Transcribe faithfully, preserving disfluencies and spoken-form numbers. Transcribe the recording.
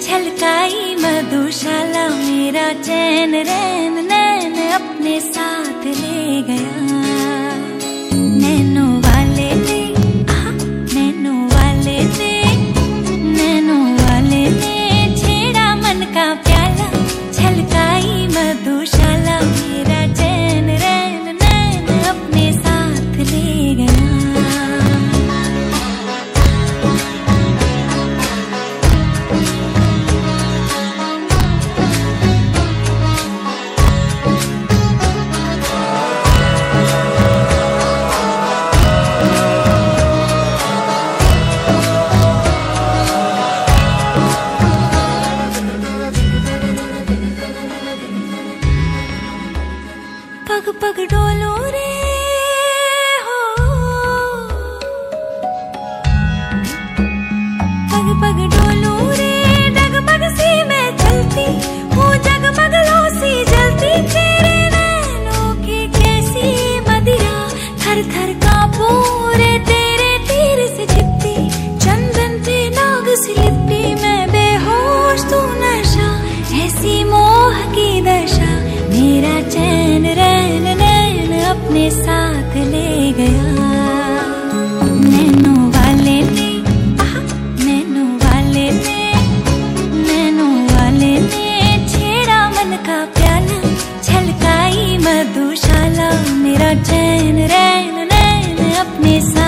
छलकाई मधुशाला मेरा चैन रैन नैन अपने साथ ले गया। नैनो वाले ने आहा, नैनो वाले ने नैनो वाले ने छेड़ा मन का प्याला, छलकाई मधुशाला मेरा चैन रैन नैन अपने साथ ले गया। पग पग डोलो रे हो, पग पग डोलो रे, डगमग सी मैं चलती हूँ, जगमग लो सी जलती तेरे नैनों की कैसी मदिरा, थर थर कांपू रे तेरे तीर से छिपती, चंदन पे नाग सी लिपटी मैं बेहोश तू नशा, ऐसी मोह की दशा मेरा चैन रैन नैन अपने साथ ले गया। नैनो वाले ने आहा, नैनो वाले ने नैनो वाले ने छेड़ा मन का प्याला, छलकाई मधुशाला मेरा चैन रैन नैन अपने साथ